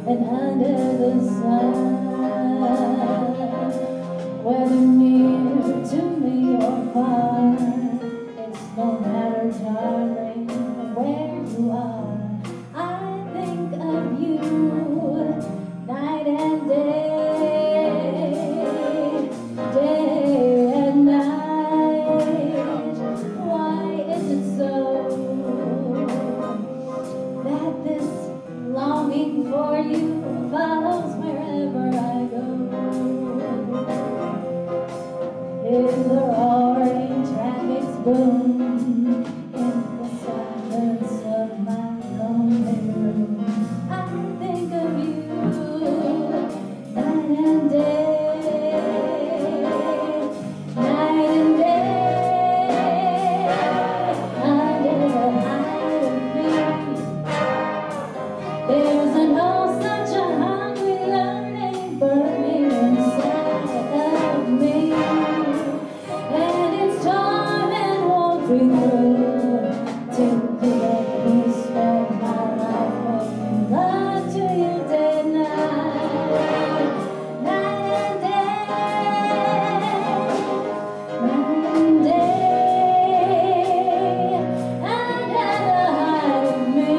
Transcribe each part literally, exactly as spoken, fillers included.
and under the sun, whether near to me or far, it's no matter, darling, where you are. I think of you night and day, day and night. Why is it so that this longing for you follows wherever I go? In the roaring traffic's boom, in the silence of my lonely room, I think of you night and day, night and day, under the hide of me. There's an oh such a hungry yearning burning inside of me, and its torment won't be through till you let me spend my life making love to you day and night, night and day, night and day, under the hide of me.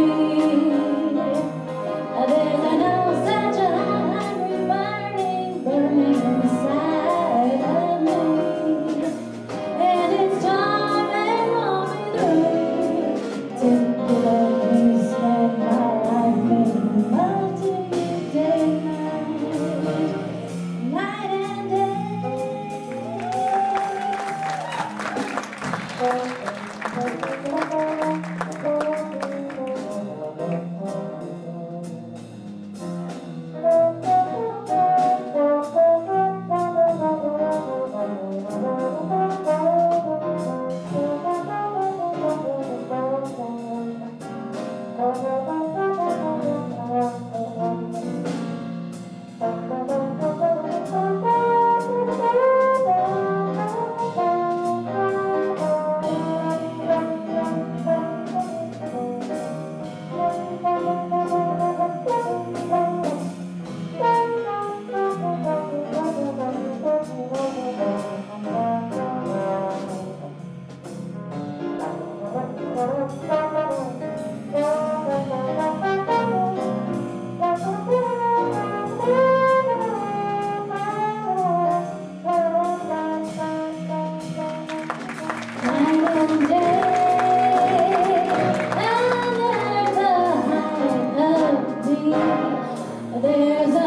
There's an oh such a hungry burning, burning inside of me, and its torment won't be through till you let me spend my life making love to you day and night, night and day. Night and day, under the hide of me, there's a